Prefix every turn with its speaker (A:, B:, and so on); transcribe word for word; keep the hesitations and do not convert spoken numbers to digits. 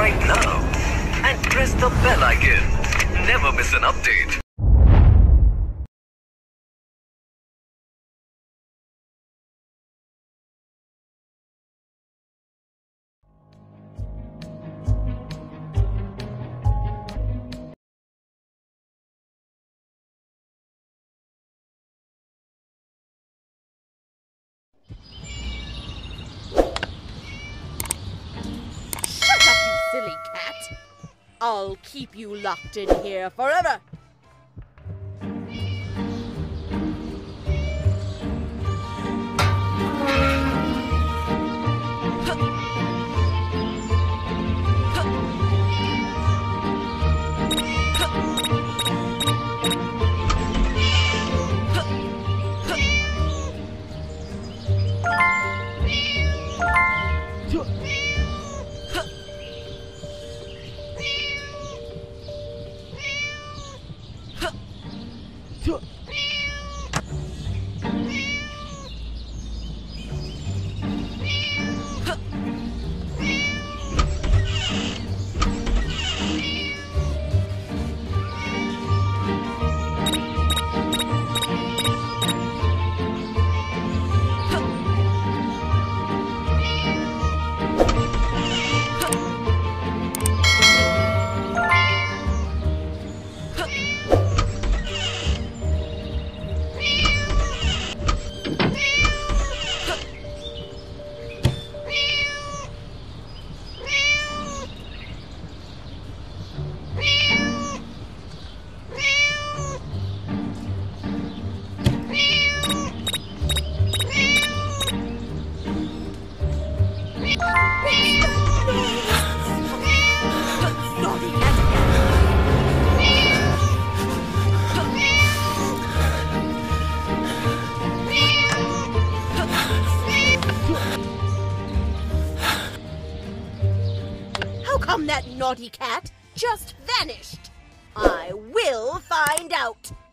A: subscribe now and press the bell icon. Never miss an update.
B: Silly cat. I'll keep you locked in here forever. How come that naughty cat just vanished? I will find out.